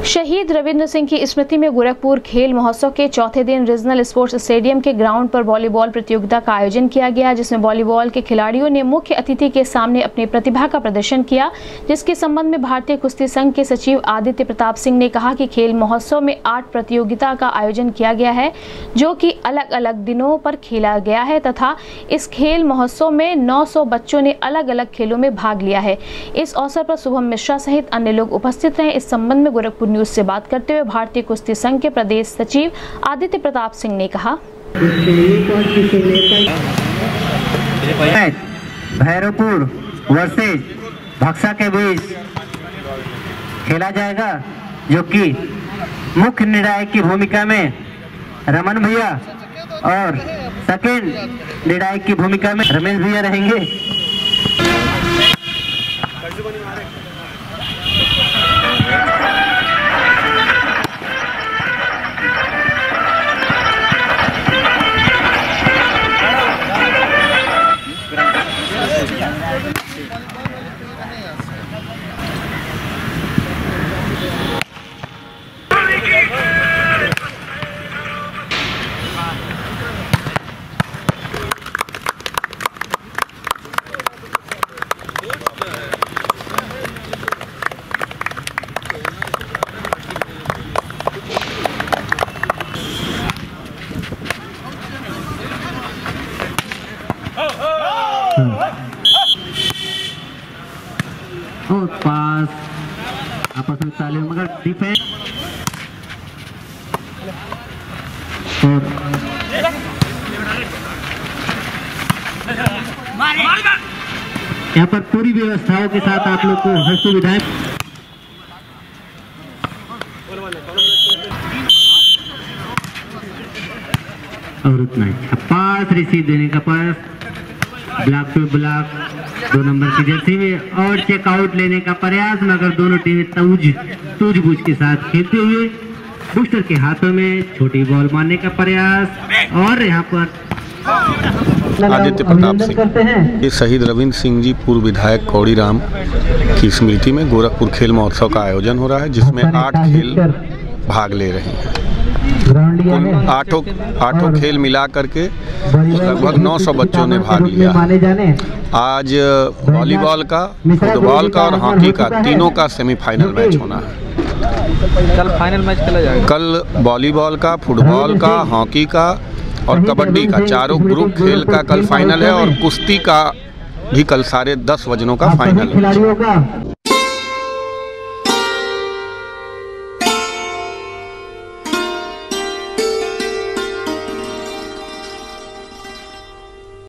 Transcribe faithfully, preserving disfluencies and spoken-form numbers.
शहीद रविंद्र सिंह की स्मृति में गोरखपुर खेल महोत्सव के चौथे दिन रीजनल स्पोर्ट्स स्टेडियम के ग्राउंड पर वॉलीबॉल प्रतियोगिता का आयोजन किया गया, जिसमें वॉलीबॉल के खिलाड़ियों ने मुख्य अतिथि के सामने अपनी प्रतिभा का प्रदर्शन किया। जिसके संबंध में भारतीय कुश्ती संघ के सचिव आदित्य प्रताप सिंह ने कहा कि खेल महोत्सव में आठ प्रतियोगिता का आयोजन किया गया है, जो कि अलग अलग दिनों पर खेला गया है तथा इस खेल महोत्सव में नौ सौ बच्चों ने अलग अलग खेलों में भाग लिया है। इस अवसर पर शुभम मिश्रा सहित अन्य लोग उपस्थित रहे। इस संबंध में गोरखपुर न्यूज से बात करते हुए भारतीय कुश्ती संघ के प्रदेश सचिव आदित्य प्रताप सिंह ने कहा, भैरवपुर वर्सेज भक्सा के बीच खेला जाएगा, जो कि मुख्य निर्णायक की भूमिका में रमन भैया और सेकेंड निर्णायक की भूमिका में रमेश भैया रहेंगे। और पास आपस में तालियों मगर डिफेंस और यहाँ पर पूरी व्यवस्थाओं के साथ आप लोग को हर सुविधाएं और उतना ही पास रिसीव देने का पास ब्लॉक पे ब्लॉक दो नंबर की जर्सी में और चेकआउट लेने का प्रयास, मगर दोनों टीमें तूज सूझबूझ के साथ खेलते हुए बूस्टर के हाथों में छोटी बॉल मारने का प्रयास। और यहाँ पर आदित्य प्रताप सिंह ये शहीद रविंद्र सिंह जी पूर्व विधायक कौड़ी राम की स्मृति में गोरखपुर खेल महोत्सव का आयोजन हो रहा है, जिसमें आठ खेल भाग ले रहे हैं। आठों आठों खेल मिला करके लगभग नौ सौ बच्चों ने भाग लिया। आज वॉलीबॉल का, फुटबॉल का और हॉकी का तीनों का सेमीफाइनल मैच होना है। कल फाइनल मैच खेला जाएगा। कल वॉलीबॉल का, फुटबॉल का, हॉकी का और कबड्डी का चारों ग्रुप खेल का कल फाइनल है और कुश्ती का भी कल साढ़े दस वजनों का फाइनल है।